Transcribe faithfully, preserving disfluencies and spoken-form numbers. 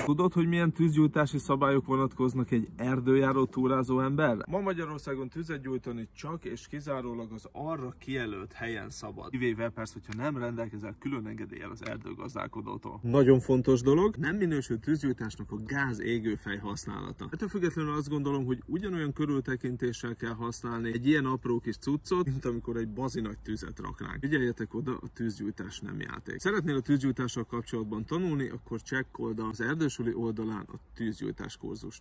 Tudod, hogy milyen tűzgyújtási szabályok vonatkoznak egy erdőjáró túrázó emberre? Ma Magyarországon tüzet gyújtani csak és kizárólag az arra kijelölt helyen szabad. Kivéve persze, hogyha nem rendelkezel külön engedéllyel az erdőgazdálkodótól. Nagyon fontos dolog, nem minősül tűzgyújtásnak a gáz égőfej használata. Ettől függetlenül azt gondolom, hogy ugyanolyan körültekintéssel kell használni egy ilyen apró kis cuccot, mint amikor egy bazi nagy tüzet raknánk. Figyeljetek oda, a tűzgyújtás nem játék. Szeretnél a tűzgyújtással kapcsolatban tanulni, akkor csekkold az Erdősuli oldalán a tűzgyújtás kurzust.